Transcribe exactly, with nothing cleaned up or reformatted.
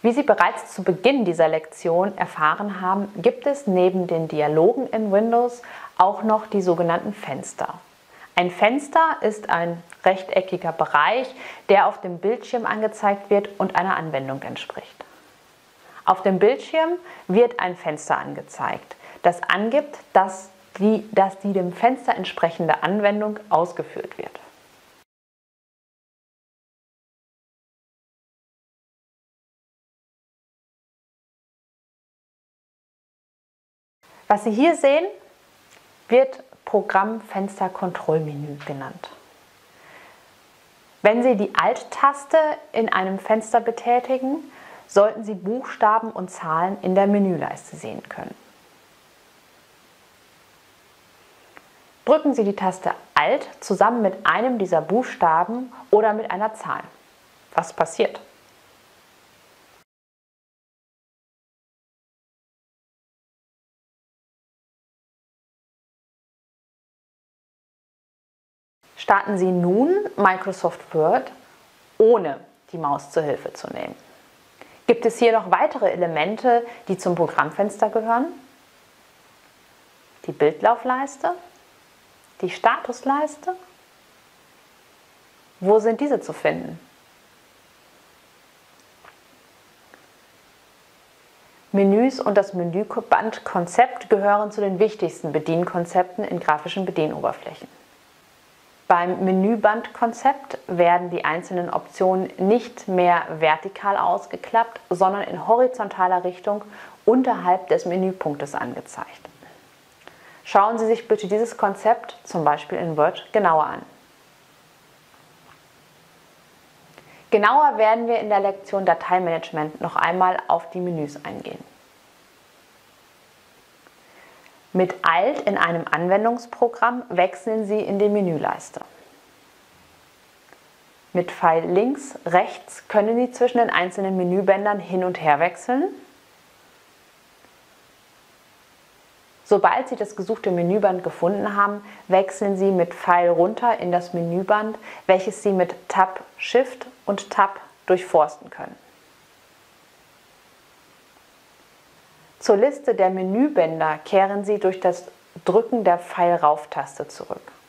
Wie Sie bereits zu Beginn dieser Lektion erfahren haben, gibt es neben den Dialogen in Windows auch noch die sogenannten Fenster. Ein Fenster ist ein rechteckiger Bereich, der auf dem Bildschirm angezeigt wird und einer Anwendung entspricht. Auf dem Bildschirm wird ein Fenster angezeigt, das angibt, dass die, dass die dem Fenster entsprechende Anwendung ausgeführt wird. Was Sie hier sehen, wird Programmfenster-Kontrollmenü genannt. Wenn Sie die Alt-Taste in einem Fenster betätigen, sollten Sie Buchstaben und Zahlen in der Menüleiste sehen können. Drücken Sie die Taste Alt zusammen mit einem dieser Buchstaben oder mit einer Zahl. Was passiert? Starten Sie nun Microsoft Word, ohne die Maus zur Hilfe zu nehmen. Gibt es hier noch weitere Elemente, die zum Programmfenster gehören? Die Bildlaufleiste? Die Statusleiste? Wo sind diese zu finden? Menüs und das Menübandkonzept gehören zu den wichtigsten Bedienkonzepten in grafischen Bedienoberflächen. Beim Menübandkonzept werden die einzelnen Optionen nicht mehr vertikal ausgeklappt, sondern in horizontaler Richtung unterhalb des Menüpunktes angezeigt. Schauen Sie sich bitte dieses Konzept zum Beispiel in Word genauer an. Genauer werden wir in der Lektion Dateimanagement noch einmal auf die Menüs eingehen. Mit Alt in einem Anwendungsprogramm wechseln Sie in die Menüleiste. Mit Pfeil links, rechts können Sie zwischen den einzelnen Menübändern hin und her wechseln. Sobald Sie das gesuchte Menüband gefunden haben, wechseln Sie mit Pfeil runter in das Menüband, welches Sie mit Tab, Shift und Tab durchforsten können. Zur Liste der Menübänder kehren Sie durch das Drücken der Pfeil-Rauf-Taste zurück.